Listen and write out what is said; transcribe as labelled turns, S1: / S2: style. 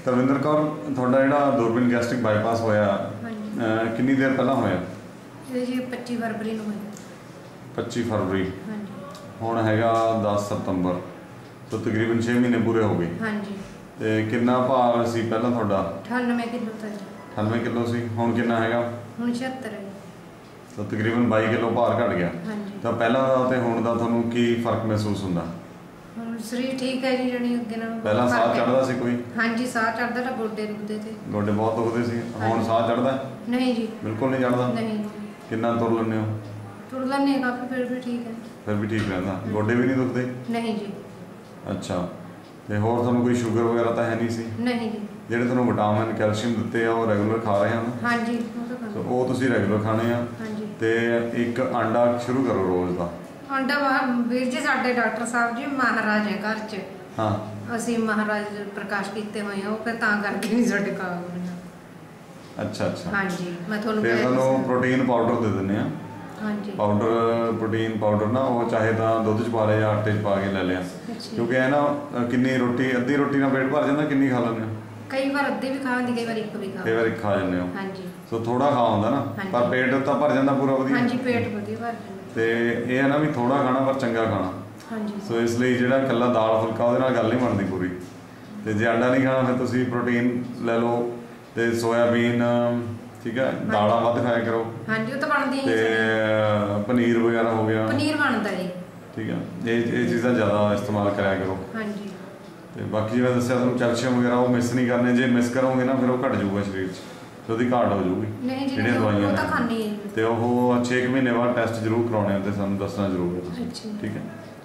S1: ਤਰਵਿੰਦਰ ਕੌਰ, ਤੁਹਾਡਾ ਜਿਹੜਾ ਦੂਰਬੀਨ ਗੈਸਟ੍ਰਿਕ ਬਾਈਪਾਸ ਹੋਇਆ ਕਿੰਨੀ ਦੇਰ ਪਹਿਲਾਂ ਹੋਇਆ?
S2: ਇਹ ਜੀ 25 ਫਰਵਰੀ ਨੂੰ ਹੋਇਆ।
S1: 25 ਫਰਵਰੀ।
S2: ਹਾਂਜੀ।
S1: ਹੁਣ ਹੈਗਾ 10 ਸਤੰਬਰ, तो तकरीबन 6 महीने पूरे हो गए।
S2: हाँ जी।
S1: ते कितना भार सी पहला ਤੁਹਾਡਾ?
S2: 98 किलो था।
S1: 98 किलो सी, ਹੁਣ ਕਿੰਨਾ ਹੈਗਾ?
S2: ਹੁਣ 76 है।
S1: तो तकरीबन 22 किलो भार घट गया।
S2: हाँ जी।
S1: तो पहला ਦਾ ਤੇ ਹੁਣ ਦਾ ਤੁਹਾਨੂੰ ਕੀ ਫਰਕ ਮਹਿਸੂਸ ਹੁੰਦਾ?
S2: ਹੁਣ ਸਰੀਰ ਠੀਕ ਹੈ ਜੀ, ਜਣੀ ਅੱਗੇ ਨਾਲ
S1: ਪਹਿਲਾਂ ਸਾਹ ਚੜਦਾ ਸੀ ਕੋਈ?
S2: हाँ जी, ਸਾਹ ਚੜਦਾ ਤਾਂ ਗੋਡੇ ਦੁਖਦੇ थे।
S1: ਗੋਡੇ ਬਹੁਤ ਦੁਖਦੇ ਸੀ, ਹੁਣ ਸਾਹ ਚੜਦਾ?
S2: नहीं जी,
S1: ਬਿਲਕੁਲ ਨਹੀਂ ਚੜਦਾ।
S2: नहीं।
S1: ਕਿੰਨਾ ਤੁਰ ਲੈਂਦੇ ਹੋ?
S2: ਤੁਰ ਲੈਂਦੇ ਹਾਂ ਕਾਫੀ, ਫਿਰ ਵੀ ਠੀਕ ਹੈ।
S1: ਫਿਰ ਵੀ ਠੀਕ ਰਹਿੰਦਾ, ਗੋਡੇ ਵੀ ਨਹੀਂ ਦੁਖਦੇ?
S2: नहीं जी।
S1: ਅੱਛਾ, ਤੇ ਹੋਰ ਤੁਹਾਨੂੰ ਕੋਈ ਸ਼ੂਗਰ ਵਗੈਰਾ ਤਾਂ ਹੈ ਨਹੀਂ ਸੀ?
S2: नहीं जी।
S1: ਜਿਹੜੇ ਤੁਹਾਨੂੰ ਵਿਟਾਮਿਨ ਕੈਲਸ਼ੀਅਮ ਦਿੱਤੇ ਆ ਉਹ ਰੈਗੂਲਰ ਖਾ ਰਹੇ ਹੋ?
S2: हाँ जी, वो तो खाते।
S1: ਉਹ ਤੁਸੀਂ ਰੈਗੂਲਰ ਖਾਣੇ ਆ।
S2: हाँ जी।
S1: ਤੇ ਇੱਕ ਆਂਡਾ ਸ਼ੁਰੂ ਕਰੋ ਰੋਜ਼ ਦਾ।
S2: ਆਂਡਾ ਵੀਰ ਜੀ ਸਾਡੇ ਡਾਕਟਰ ਸਾਹਿਬ ਜੀ ਮਹਾਰਾਜ ਹੈ ਘਰ 'ਚ।
S1: ਹਾਂ।
S2: ਅਸੀਂ ਮਹਾਰਾਜ ਪ੍ਰਕਾਸ਼ ਕੀਤੇ ਹੋਏ ਆ, ਉਹ ਫਿਰ ਤਾਂ ਕਰਕੇ ਨਹੀਂ ਸਾਡੇ ਖਾ ਹੋਣਾ।
S1: ਅੱਛਾ ਅੱਛਾ।
S2: ਹਾਂਜੀ, ਮੈਂ ਤੁਹਾਨੂੰ
S1: ਫਿਰ ਤੁਹਾਨੂੰ ਪ੍ਰੋਟੀਨ ਪਾਊਡਰ ਦੇ ਦਿੰਦੇ ਆ।
S2: ਹਾਂਜੀ।
S1: ਪਾਊਡਰ, ਪ੍ਰੋਟੀਨ ਪਾਊਡਰ ਨਾ ਉਹ ਚਾਹੇ ਤਾਂ ਦੁੱਧ 'ਚ ਪਾ ਲਿਆ ਜਾਂ ਆਟੇ 'ਚ ਪਾ ਕੇ ਲੈ ਲਿਆ। ਕਿਉਂਕਿ ਇਹ ਨਾ ਕਿੰਨੀ ਰੋਟੀ, ਅੱਧੀ ਰੋਟੀ ਨਾਲ ਪੇਟ ਭਰ ਜਾਂਦਾ, ਕਿੰਨੀ ਖਾ ਲੈਂਦੇ ਹੋ?
S2: ਕਈ ਵਾਰ ਅੱਧੀ ਵੀ ਖਾ ਲੈਂਦੀ, ਕਈ ਵਾਰ ਇੱਕ ਵੀ ਖਾ।
S1: ਕਈ ਵਾਰ ਇੱਕ ਖਾ ਜਾਂਦੇ ਹੋ।
S2: ਹਾਂਜੀ।
S1: ਸੋ ਥੋੜਾ ਖਾ ਹੁੰਦਾ ਨਾ, ਪਰ ਪੇਟ ਤਾਂ ਭਰ ਜਾਂਦਾ ਪੂਰਾ ਵਧੀਆ।
S2: ਹਾਂਜੀ, ਪੇਟ ਵਧੀਆ ਭਰ ਜਾਂਦਾ।
S1: ਤੇ ਇਹ ਹੈ ਨਾ ਵੀ ਥੋੜਾ ਖਾਣਾ ਪਰ ਚੰਗਾ ਖਾਣਾ।
S2: ਹਾਂਜੀ।
S1: ਸੋ ਇਸ ਲਈ ਜਿਹੜਾ ਇਕੱਲਾ ਦਾਲ ਫੁਲਕਾ ਉਹਦੇ ਨਾਲ ਗੱਲ ਨਹੀਂ ਬਣਦੀ ਪੂਰੀ। ਤੇ ਜੇ ਆਂਡਾ ਨਹੀਂ ਖਾਣਾ ਫਿਰ ਤੁਸੀਂ ਪ੍ਰੋਟੀਨ ਲੈ ਲਓ ਤੇ ਸੋਇਆਬੀਨ, ਠੀਕ ਹੈ, ਦਾਲਾਂ ਵੱਧ ਖਾਇਆ ਕਰੋ।
S2: ਹਾਂਜੀ, ਉਹ ਤਾਂ ਬਣਦੀ
S1: ਤੇ ਪਨੀਰ ਵਗੈਰਾ ਹੋ ਗਿਆ।
S2: ਪਨੀਰ ਬਣਦਾ ਜੀ।
S1: ਠੀਕ ਹੈ, ਇਹ ਚੀਜ਼ਾਂ ਜ਼ਿਆਦਾ ਇਸਤੇਮਾਲ ਕਰਿਆ ਕਰੋ।
S2: ਹਾਂਜੀ।
S1: ਤੇ ਬਾਕੀ ਜਿਵੇਂ ਦੱਸਿਆ ਤੁਹਾਨੂੰ ਕੈਲਸ਼ੀਅਮ ਵਗੈਰਾ ਉਹ ਮਿਸ ਨਹੀਂ ਕਰਨੇ, ਜੇ ਮਿਸ ਕਰੋਗੇ ਨਾ ਫਿਰ ਉਹ ਘਟ ਜਾਊਗਾ ਸਰੀਰ 'ਚ, ਤੇ ਉਹਦੀ ਘਾਟ ਹੋ ਜਾਊਗੀ।
S2: ਨਹੀਂ ਜੀ,
S1: ਜਿਹੜੀਆਂ ਦਵਾਈਆਂ
S2: ਉਹ ਤਾਂ ਖਾਣੀ ਹੈ।
S1: ਤੇ ਉਹ 6 ਮਹੀਨੇ ਬਾਅਦ ਟੈਸਟ ਜ਼ਰੂਰ ਕਰਾਉਣੇ ਆ ਤੇ ਸਾਨੂੰ ਦੱਸਣਾ ਜ਼ਰੂਰ ਹੈ ਤੁਸੀਂ।
S2: ਅੱਛਾ।
S1: ਠੀਕ ਹੈ।